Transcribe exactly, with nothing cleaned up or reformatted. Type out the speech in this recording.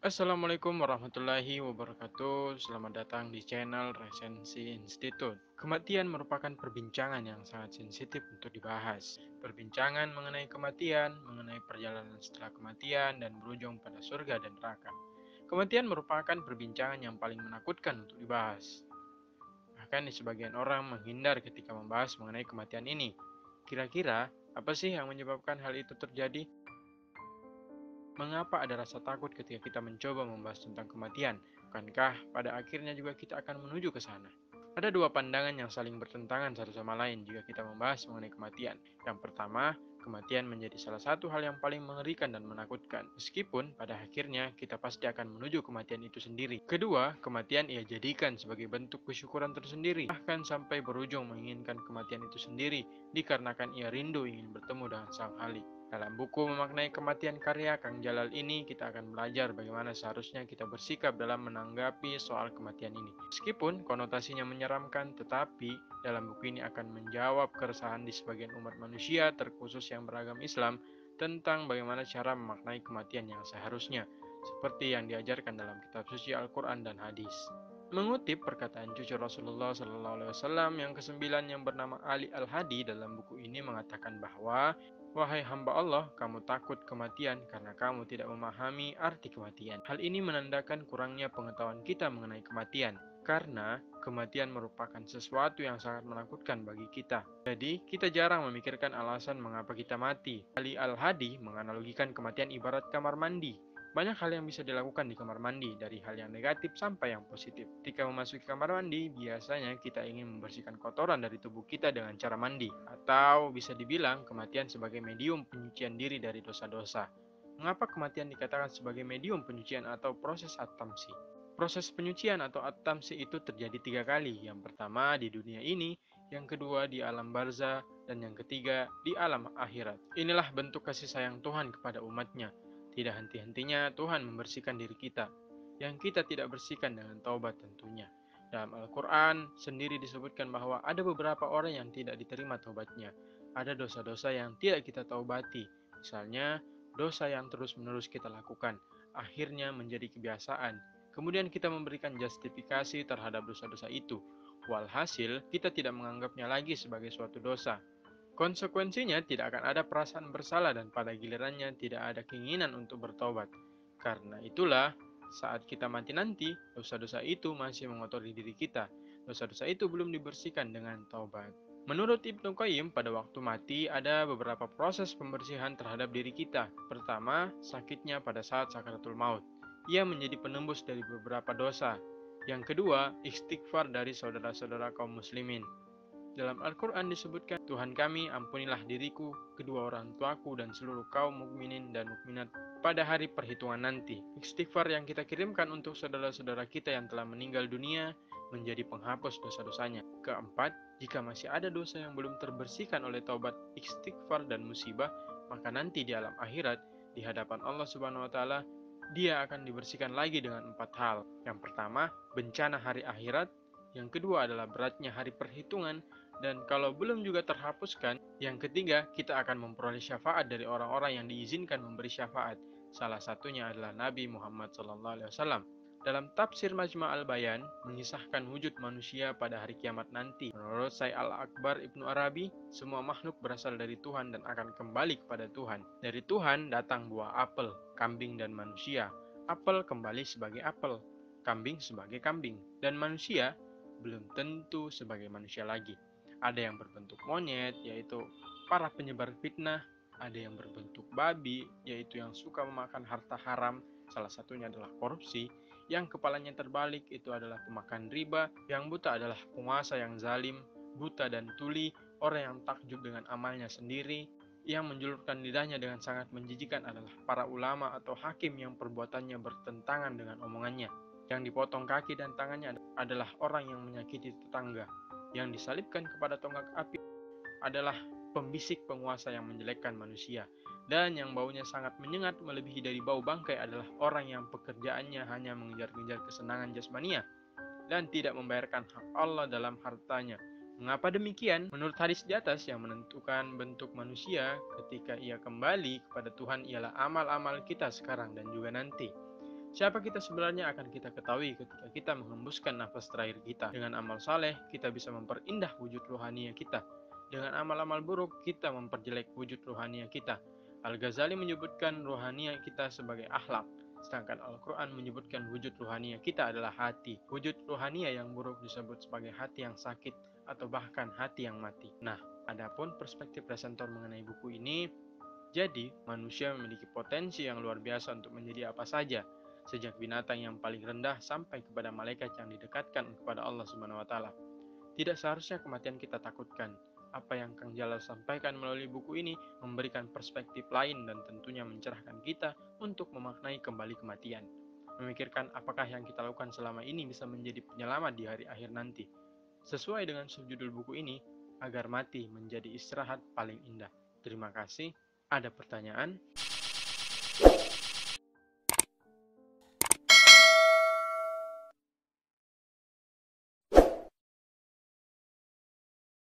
Assalamualaikum warahmatullahi wabarakatuh. Selamat datang di channel Resensi Institute. Kematian merupakan perbincangan yang sangat sensitif untuk dibahas. Perbincangan mengenai kematian, mengenai perjalanan setelah kematian, dan berujung pada surga dan neraka. Kematian merupakan perbincangan yang paling menakutkan untuk dibahas. Bahkan di sebagian orang menghindar ketika membahas mengenai kematian ini. Kira-kira apa sih yang menyebabkan hal itu terjadi? Mengapa ada rasa takut ketika kita mencoba membahas tentang kematian? Bukankah pada akhirnya juga kita akan menuju ke sana? Ada dua pandangan yang saling bertentangan satu sama lain jika kita membahas mengenai kematian. Yang pertama, kematian menjadi salah satu hal yang paling mengerikan dan menakutkan, meskipun pada akhirnya kita pasti akan menuju kematian itu sendiri. Kedua, kematian ia jadikan sebagai bentuk kesyukuran tersendiri, bahkan sampai berujung menginginkan kematian itu sendiri, dikarenakan ia rindu ingin bertemu dengan Sang Halik. Dalam buku Memaknai Kematian karya Kang Jalal ini, kita akan belajar bagaimana seharusnya kita bersikap dalam menanggapi soal kematian ini. Meskipun konotasinya menyeramkan, tetapi dalam buku ini akan menjawab keresahan di sebagian umat manusia, terkhusus yang beragam Islam, tentang bagaimana cara memaknai kematian yang seharusnya, seperti yang diajarkan dalam kitab suci Al-Quran dan hadis. Mengutip perkataan cucu Rasulullah Shallallahu Alaihi Wasallam yang kesembilan yang bernama Ali Al-Hadi dalam buku ini mengatakan bahwa wahai hamba Allah, kamu takut kematian karena kamu tidak memahami arti kematian. Hal ini menandakan kurangnya pengetahuan kita mengenai kematian, karena kematian merupakan sesuatu yang sangat menakutkan bagi kita. Jadi, kita jarang memikirkan alasan mengapa kita mati. Ali Al-Hadi menganalogikan kematian ibarat kamar mandi. Banyak hal yang bisa dilakukan di kamar mandi, dari hal yang negatif sampai yang positif. Ketika memasuki kamar mandi, biasanya kita ingin membersihkan kotoran dari tubuh kita dengan cara mandi, atau bisa dibilang kematian sebagai medium penyucian diri dari dosa-dosa. Mengapa kematian dikatakan sebagai medium penyucian atau proses at-tamsi? Proses penyucian atau at-tamsi itu terjadi tiga kali. Yang pertama di dunia ini, yang kedua di alam barzah, dan yang ketiga di alam akhirat. Inilah bentuk kasih sayang Tuhan kepada umatnya. Tidak henti-hentinya Tuhan membersihkan diri kita, yang kita tidak bersihkan dengan taubat tentunya. Dalam Al-Quran sendiri disebutkan bahwa ada beberapa orang yang tidak diterima taubatnya. Ada dosa-dosa yang tidak kita taubati. Misalnya, dosa yang terus-menerus kita lakukan, akhirnya menjadi kebiasaan. Kemudian kita memberikan justifikasi terhadap dosa-dosa itu. Walhasil, kita tidak menganggapnya lagi sebagai suatu dosa. Konsekuensinya tidak akan ada perasaan bersalah dan pada gilirannya tidak ada keinginan untuk bertobat. Karena itulah, saat kita mati nanti, dosa-dosa itu masih mengotori diri kita. Dosa-dosa itu belum dibersihkan dengan taubat. Menurut Ibnu Qayyim, pada waktu mati ada beberapa proses pembersihan terhadap diri kita. Pertama, sakitnya pada saat sakaratul maut. Ia menjadi penembus dari beberapa dosa. Yang kedua, istighfar dari saudara-saudara kaum muslimin. Dalam Al-Quran disebutkan, Tuhan kami, ampunilah diriku, kedua orang tuaku, dan seluruh kaum mukminin dan mukminat pada hari perhitungan nanti. Istighfar yang kita kirimkan untuk saudara-saudara kita yang telah meninggal dunia menjadi penghapus dosa-dosanya. Keempat, jika masih ada dosa yang belum terbersihkan oleh taubat, istighfar, dan musibah, maka nanti di alam akhirat, di hadapan Allah Subhanahu wa Ta'ala, dia akan dibersihkan lagi dengan empat hal. Yang pertama, bencana hari akhirat. Yang kedua adalah beratnya hari perhitungan. Dan kalau belum juga terhapuskan, yang ketiga, kita akan memperoleh syafaat dari orang-orang yang diizinkan memberi syafaat. Salah satunya adalah Nabi Muhammad shallallahu alaihi wasallam. Dalam tafsir Majma' al-Bayan, mengisahkan wujud manusia pada hari kiamat nanti. Menurut Syekh Al-Akbar Ibnu Arabi, semua makhluk berasal dari Tuhan dan akan kembali kepada Tuhan. Dari Tuhan datang buah apel, kambing dan manusia. Apel kembali sebagai apel, kambing sebagai kambing, dan manusia belum tentu sebagai manusia lagi. Ada yang berbentuk monyet, yaitu para penyebar fitnah. Ada yang berbentuk babi, yaitu yang suka memakan harta haram. Salah satunya adalah korupsi. Yang kepalanya terbalik itu adalah pemakan riba. Yang buta adalah penguasa yang zalim, buta dan tuli, orang yang takjub dengan amalnya sendiri. Yang menjulurkan lidahnya dengan sangat menjijikan adalah para ulama atau hakim yang perbuatannya bertentangan dengan omongannya. Yang dipotong kaki dan tangannya adalah orang yang menyakiti tetangga. Yang disalibkan kepada tonggak api adalah pembisik penguasa yang menjelekkan manusia. Dan yang baunya sangat menyengat melebihi dari bau bangkai adalah orang yang pekerjaannya hanya mengejar-ngejar kesenangan jasmania dan tidak membayarkan hak Allah dalam hartanya. Mengapa demikian? Menurut hadis di atas, yang menentukan bentuk manusia ketika ia kembali kepada Tuhan ialah amal-amal kita sekarang dan juga nanti. Siapa kita sebenarnya akan kita ketahui ketika kita menghembuskan nafas terakhir kita. Dengan amal saleh, kita bisa memperindah wujud rohania kita. Dengan amal-amal buruk, kita memperjelek wujud rohania kita. Al-Ghazali menyebutkan rohania kita sebagai akhlak, sedangkan Al-Quran menyebutkan wujud rohania kita adalah hati. Wujud rohania yang buruk disebut sebagai hati yang sakit atau bahkan hati yang mati. Nah, adapun perspektif presenter mengenai buku ini, jadi manusia memiliki potensi yang luar biasa untuk menjadi apa saja, sejak binatang yang paling rendah sampai kepada malaikat yang didekatkan kepada Allah Subhanahu wa taala. Tidak seharusnya kematian kita takutkan. Apa yang Kang Jalal sampaikan melalui buku ini memberikan perspektif lain dan tentunya mencerahkan kita untuk memaknai kembali kematian. Memikirkan apakah yang kita lakukan selama ini bisa menjadi penyelamat di hari akhir nanti. Sesuai dengan subjudul buku ini, agar mati menjadi istirahat paling indah. Terima kasih. Ada pertanyaan?